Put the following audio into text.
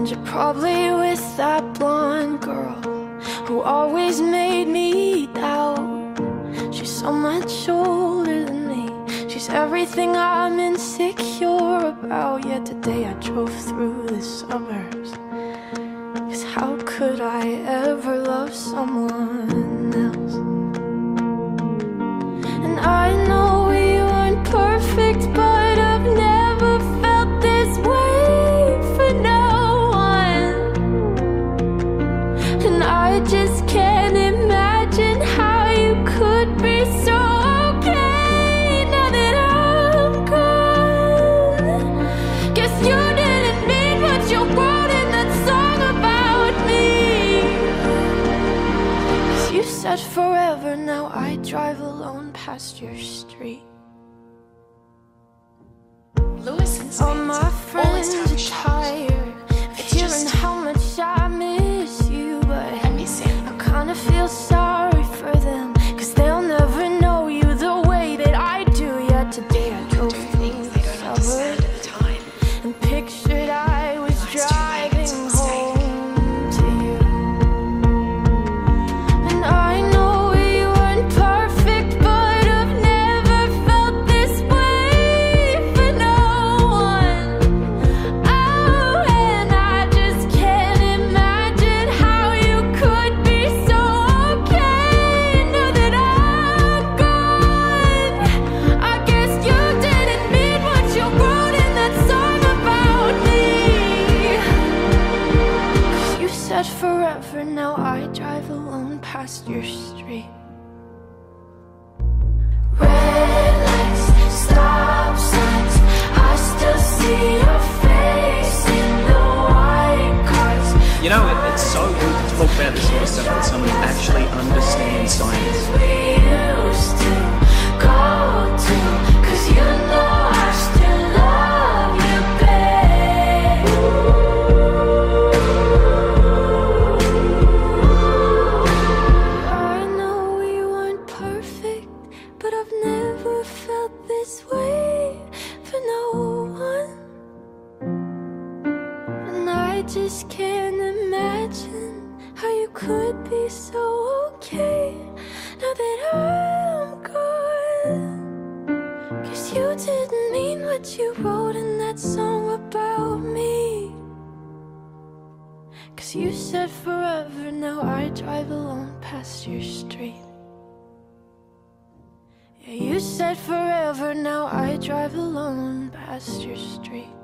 And you're probably with that blonde girl who always made me doubt. She's so much older than me. She's everything I'm insecure about. Yet today I drove through the suburbs, 'cause how could I ever love someone else? And I know we weren't perfect, but I've never felt this way for no one. And I just can't imagine how you could be so okay now that I'm gone. Guess you didn't mean what you wrote in that song about me. 'Cause you said forever, now I drive alone past your street. Lewis and All my friends are tired of hearing how much I miss you, but I kinda feel sorry for them, 'cause they'll never know you the way that I do. Yet today I drove through the suburbs and pictured I was driving home to you. And I know we weren't perfect, but I've never felt this way for no one. Oh, and I just can't imagine how you could be so okay now that I'm gone. I guess you didn't mean what you wrote in that song about me. 'Cause you said forever, now I drive alone past your street. Red lights, stop signs, I still see your face in the white cars. You know, it's so good to talk about this sort of stuff with someone who actually understands science. We used to go to, 'cause you know I still love you, babe. I know we weren't perfect, but I've never felt this way for no one. And I just can't imagine how you could be so okay now that I'm gone. 'Cause you didn't mean what you wrote in that song about me. 'Cause you said forever, now I drive alone past your street. Yeah, you said forever, now I drive alone past your street.